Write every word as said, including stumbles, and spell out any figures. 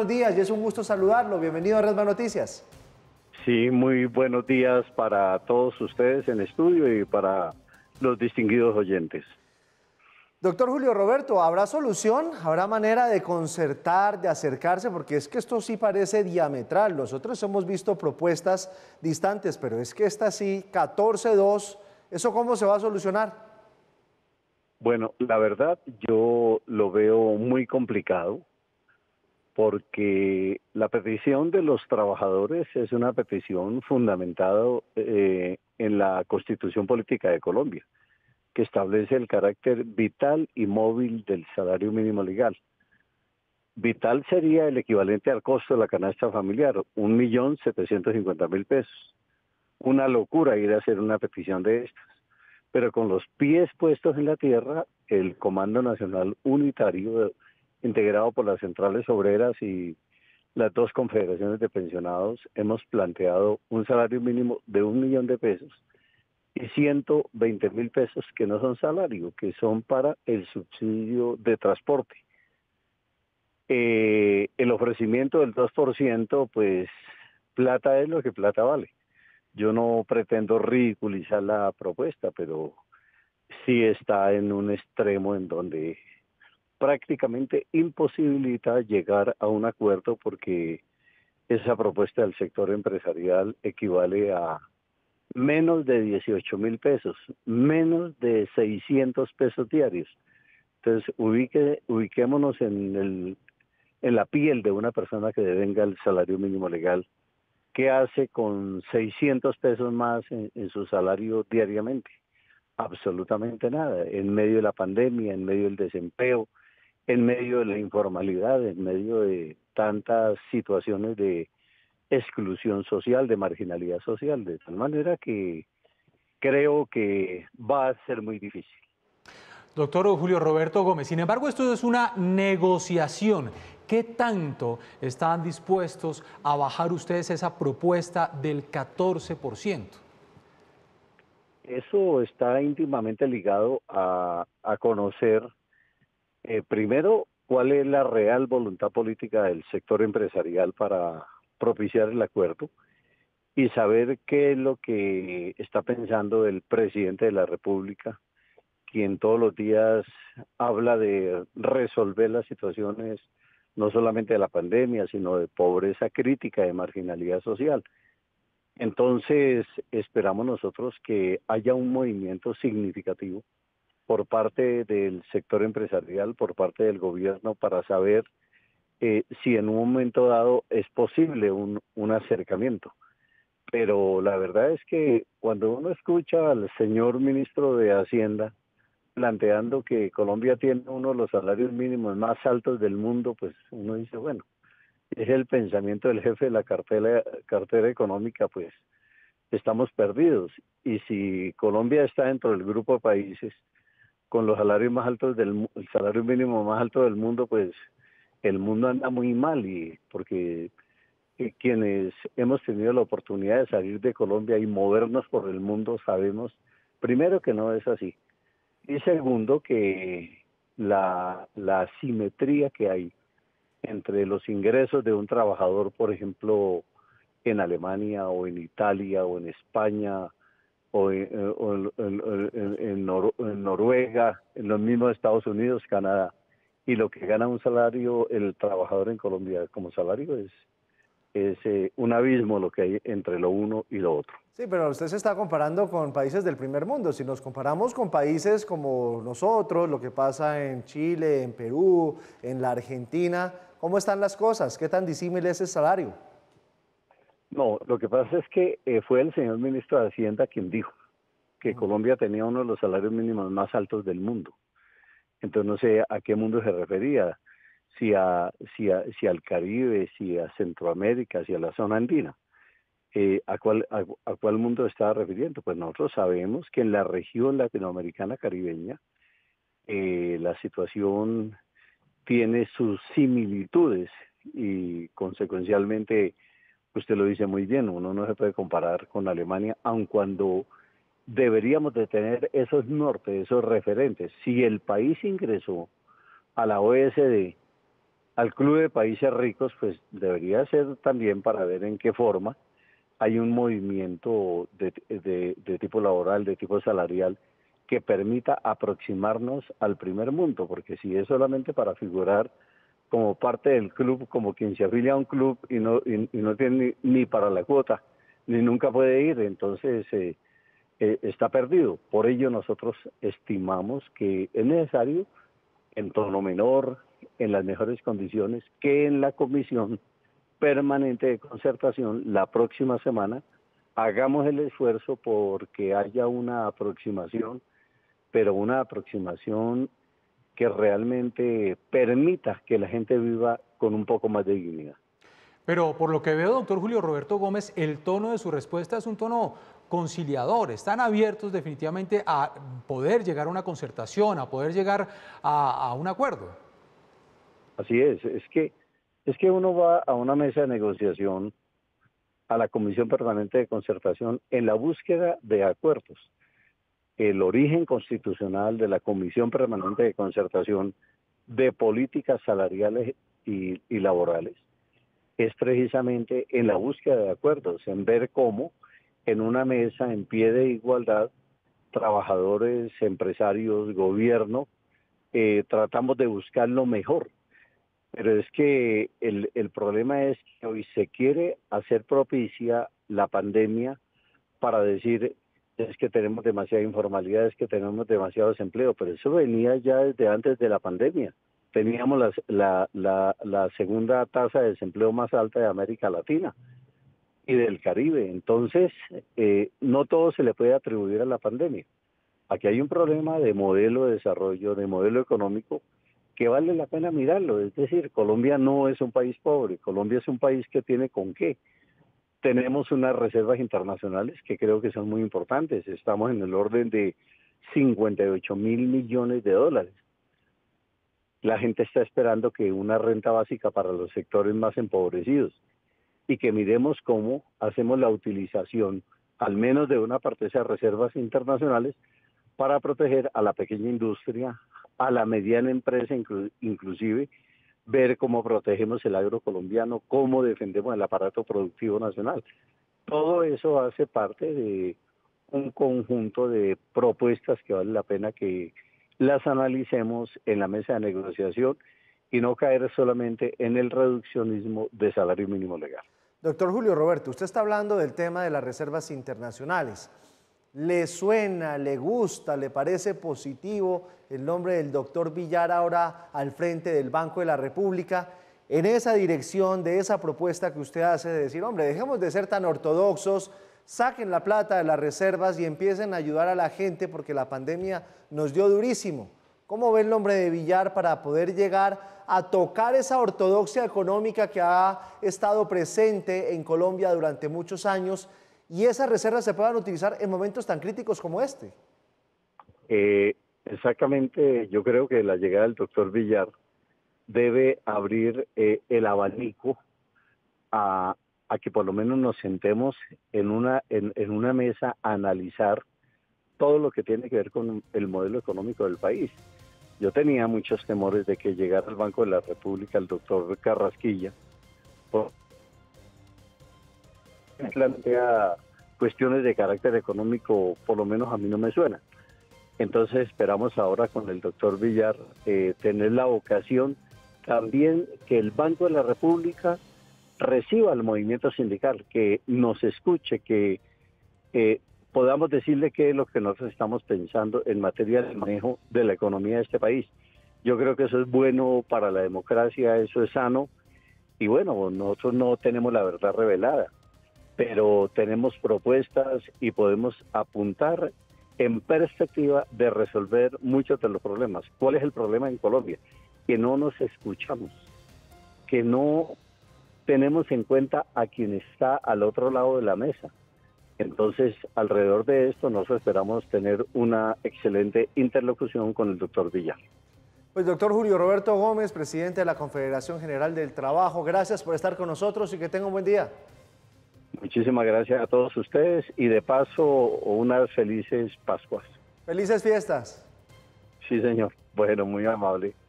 buenos días y es un gusto saludarlo. Bienvenido a Red Más Noticias. Sí, muy buenos días para todos ustedes en estudio y para los distinguidos oyentes. Doctor Julio Roberto, ¿habrá solución? ¿Habrá manera de concertar, de acercarse? Porque es que esto sí parece diametral. Nosotros hemos visto propuestas distantes, pero es que esta sí, catorce dos, ¿eso cómo se va a solucionar? Bueno, la verdad yo lo veo muy complicado porque la petición de los trabajadores es una petición fundamentada eh, en la Constitución Política de Colombia, que establece el carácter vital y móvil del salario mínimo legal. Vital sería el equivalente al costo de la canasta familiar, un millón setecientos cincuenta mil pesos. Una locura ir a hacer una petición de estas. Pero con los pies puestos en la tierra, el Comando Nacional Unitario, integrado por las centrales obreras y las dos confederaciones de pensionados, hemos planteado un salario mínimo de un millón de pesos y ciento veinte mil pesos que no son salario, que son para el subsidio de transporte. Eh, el ofrecimiento del dos por ciento, pues plata es lo que plata vale. Yo no pretendo ridiculizar la propuesta, pero sí está en un extremo en donde prácticamente imposibilita llegar a un acuerdo porque esa propuesta del sector empresarial equivale a menos de dieciocho mil pesos, menos de seiscientos pesos diarios. Entonces, ubique, ubiquémonos en, el, en la piel de una persona que devenga el salario mínimo legal. ¿Qué hace con seiscientos pesos más en, en su salario diariamente? Absolutamente nada. En medio de la pandemia, en medio del desempleo, en medio de la informalidad, en medio de tantas situaciones de exclusión social, de marginalidad social, de tal manera que creo que va a ser muy difícil. Doctor Julio Roberto Gómez, sin embargo, esto es una negociación. ¿Qué tanto están dispuestos a bajar ustedes esa propuesta del catorce por ciento? Eso está íntimamente ligado a, a conocer, eh, primero, cuál es la real voluntad política del sector empresarial para propiciar el acuerdo y saber qué es lo que está pensando el presidente de la República, quien todos los días habla de resolver las situaciones no solamente de la pandemia, sino de pobreza crítica, de marginalidad social. Entonces, esperamos nosotros que haya un movimiento significativo por parte del sector empresarial, por parte del gobierno, para saber eh, si en un momento dado es posible un, un acercamiento. Pero la verdad es que cuando uno escucha al señor ministro de Hacienda planteando que Colombia tiene uno de los salarios mínimos más altos del mundo, pues uno dice, bueno, es el pensamiento del jefe de la cartera, cartera económica, pues estamos perdidos. Y si Colombia está dentro del grupo de países con los salarios más altos del el salario mínimo más alto del mundo, pues el mundo anda muy mal, y porque eh, quienes hemos tenido la oportunidad de salir de Colombia y movernos por el mundo sabemos, primero, que no es así, y segundo, que la, la asimetría que hay entre los ingresos de un trabajador, por ejemplo, en Alemania o en Italia o en España o en, o en, en, en, en, Nor en Noruega, en los mismos Estados Unidos, Canadá, y lo que gana un salario, el trabajador en Colombia como salario, es, es eh, un abismo lo que hay entre lo uno y lo otro. Sí, pero usted se está comparando con países del primer mundo. Si nos comparamos con países como nosotros, lo que pasa en Chile, en Perú, en la Argentina, ¿cómo están las cosas? ¿Qué tan disímil es el salario? No, lo que pasa es que eh, fue el señor ministro de Hacienda quien dijo que Mm. Colombia tenía uno de los salarios mínimos más altos del mundo. Entonces no sé a qué mundo se refería, si, a, si, a, si al Caribe, si a Centroamérica, si a la zona andina. Eh, ¿a, cuál, a, ¿A cuál mundo estaba refiriendo? Pues nosotros sabemos que en la región latinoamericana caribeña eh, la situación tiene sus similitudes y consecuencialmente, usted lo dice muy bien, uno no se puede comparar con Alemania, aun cuando deberíamos de tener esos nortes, esos referentes. Si el país ingresó a la O E C D al Club de Países Ricos, pues debería ser también para ver en qué forma hay un movimiento de, de, de tipo laboral, de tipo salarial, que permita aproximarnos al primer mundo, porque si es solamente para figurar como parte del club, como quien se afilia a un club y no, y, y no tiene ni, ni para la cuota, ni nunca puede ir, entonces eh, eh, está perdido. Por ello nosotros estimamos que es necesario, en tono menor, en las mejores condiciones, que en la comisión permanente de concertación la próxima semana hagamos el esfuerzo porque haya una aproximación, pero una aproximación que realmente permita que la gente viva con un poco más de dignidad. Pero por lo que veo, doctor Julio Roberto Gómez, el tono de su respuesta es un tono conciliador. Están abiertos definitivamente a poder llegar a una concertación, a poder llegar a, a un acuerdo. Así es, es que, es que uno va a una mesa de negociación, a la Comisión Permanente de Concertación, en la búsqueda de acuerdos. El origen constitucional de la Comisión Permanente de Concertación de Políticas Salariales y, y Laborales es precisamente en la búsqueda de acuerdos, en ver cómo en una mesa en pie de igualdad, trabajadores, empresarios, gobierno, eh, tratamos de buscar lo mejor. Pero es que el, el problema es que hoy se quiere hacer propicia la pandemia para decir es que tenemos demasiada informalidad, es que tenemos demasiado desempleo, pero eso venía ya desde antes de la pandemia. Teníamos la, la, la, la segunda tasa de desempleo más alta de América Latina y del Caribe. Entonces, eh, no todo se le puede atribuir a la pandemia. Aquí hay un problema de modelo de desarrollo, de modelo económico, que vale la pena mirarlo. Es decir, Colombia no es un país pobre, Colombia es un país que tiene con qué. Tenemos unas reservas internacionales que creo que son muy importantes. Estamos en el orden de cincuenta y ocho mil millones de dólares. La gente está esperando que una renta básica para los sectores más empobrecidos y que miremos cómo hacemos la utilización, al menos de una parte de esas reservas internacionales, para proteger a la pequeña industria, a la mediana empresa, inclu inclusive ver cómo protegemos el agro colombiano, cómo defendemos el aparato productivo nacional. Todo eso hace parte de un conjunto de propuestas que vale la pena que las analicemos en la mesa de negociación y no caer solamente en el reduccionismo de salario mínimo legal. Doctor Julio Roberto, usted está hablando del tema de las reservas internacionales. ¿Le suena, le gusta, le parece positivo el nombre del doctor Villar ahora al frente del Banco de la República, en esa dirección de esa propuesta que usted hace de decir, hombre, dejemos de ser tan ortodoxos, saquen la plata de las reservas y empiecen a ayudar a la gente porque la pandemia nos dio durísimo? ¿Cómo ve el nombre de Villar para poder llegar a tocar esa ortodoxia económica que ha estado presente en Colombia durante muchos años y esas reservas se puedan utilizar en momentos tan críticos como este? Eh, exactamente, yo creo que la llegada del doctor Villar debe abrir eh, el abanico a, a que por lo menos nos sentemos en una, en, en una mesa a analizar todo lo que tiene que ver con el modelo económico del país. Yo tenía muchos temores de que llegara al Banco de la República el doctor Carrasquilla, por plantea cuestiones de carácter económico, por lo menos a mí no me suena. Entonces esperamos ahora con el doctor Villar eh, tener la vocación también que el Banco de la República reciba al movimiento sindical, que nos escuche, que eh, podamos decirle qué es lo que nosotros estamos pensando en materia de manejo de la economía de este país. Yo creo que eso es bueno para la democracia, eso es sano, y bueno, nosotros no tenemos la verdad revelada, pero tenemos propuestas y podemos apuntar en perspectiva de resolver muchos de los problemas. ¿Cuál es el problema en Colombia? Que no nos escuchamos, que no tenemos en cuenta a quien está al otro lado de la mesa. Entonces, alrededor de esto, nosotros esperamos tener una excelente interlocución con el doctor Villar. Pues doctor Julio Roberto Gómez, presidente de la Confederación General del Trabajo, gracias por estar con nosotros y que tenga un buen día. Muchísimas gracias a todos ustedes y de paso unas felices Pascuas. Felices fiestas. Sí, señor. Bueno, muy amable.